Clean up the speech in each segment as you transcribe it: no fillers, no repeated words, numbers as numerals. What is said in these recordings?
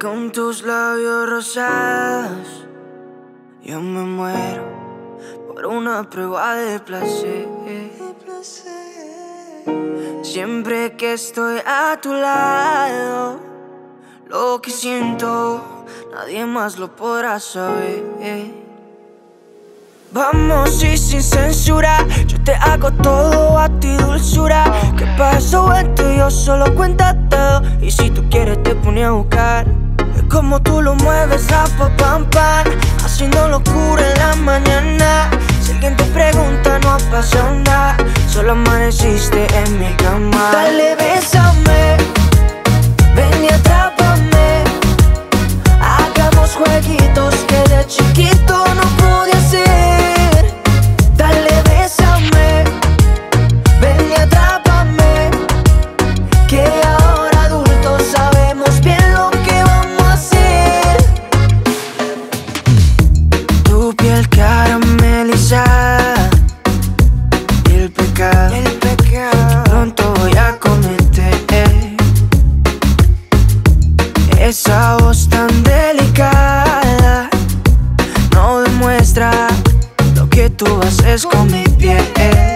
Con tus labios rosados yo me muero por una prueba de placer. Siempre que estoy a tu lado, lo que siento nadie más lo podrá saber. Vamos y sin censura, yo te hago todo a ti, dulzura. Que pasó entre yo solo cuenta todo. Y si tú quieres te pone a buscar. Es como tú lo mueves, rapa, pam, pam, haciendo locura en la mañana. Si alguien te pregunta no ha pasado nada, solo amaneciste en mi cama. Dale, bésame, ven y atrápame. Hagamos jueguitos que de chiquito no pude hacer. Dale, bésame, ven y atrápame. Que ahora adultos sabemos bien lo que vamos a hacer. Tu piel caramelizada y el pecado pronto voy a cometer. Esa voz tan delicada no demuestra lo que tú haces con mi piel.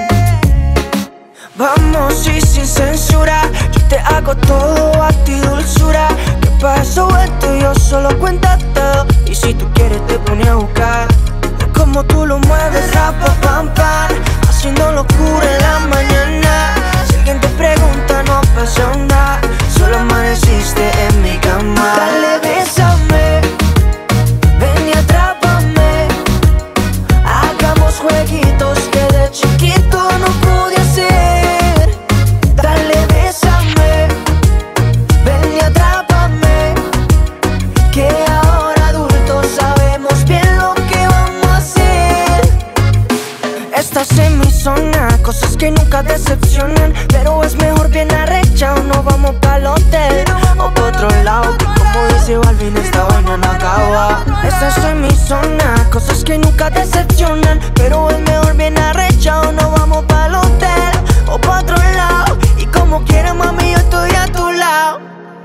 Vamos y sin censura, yo te hago todo a ti, dulzura. Que pasó esto yo solo cuenta todo. Y si tú quieres te pone a buscar. Es como tú lo mueves, rapa, pam, pam, haciendo locura en la mañana. Si alguien te pregunta no ha pasado nada, solo amaneciste en mi cama. Dale, bésame, ven y atrápame. Hagamos jueguitos que de chiquito no pude hacer. Dale, bésame, ven y atrápame. Que ahora adultos sabemos bien lo que vamos a hacer. Estás en mi zona, cosas que nunca decepcionan. Pero es mejor bien arrechado, no vamos pa'l hotel o pa' otro lado. Que como dice Balvin, esta vaina no acaba. Estás en mi zona, cosas que nunca decepcionan. Pero es mejor bien arrechado, no vamos pa'l hotel o pa' otro lado. Y como quieras, mami, yo estoy a tu lado.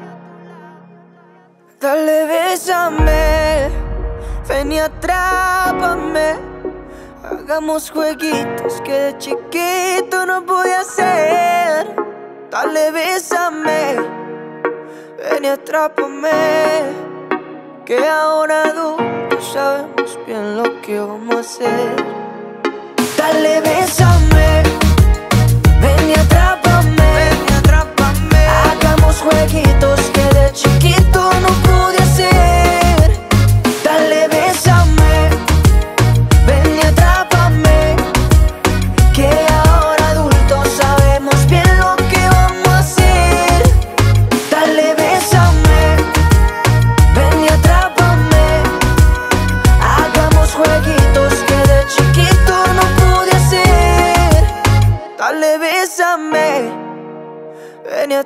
Dale, bésame, ven y atrápame. Hagamos jueguitos que de chiquito no pude hacer. Dale, bésame, ven y atrápame. Que ahora adultos sabemos bien lo que vamos a hacer. Dale, bésame, ven y atrápame. Hagamos jueguitos que de chiquito no pude hacer. Dale, bésame, ven y atrápame. Que ahora adultos sabemos bien lo que vamos a hacer. Dale, bésame, ven y atrápame. Hagamos jueguitos que de chiquito no pude hacer. Dale, bésame, ven y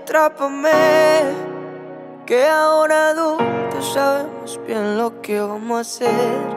atrápame. Que ahora adultos sabemos bien lo que vamos a hacer.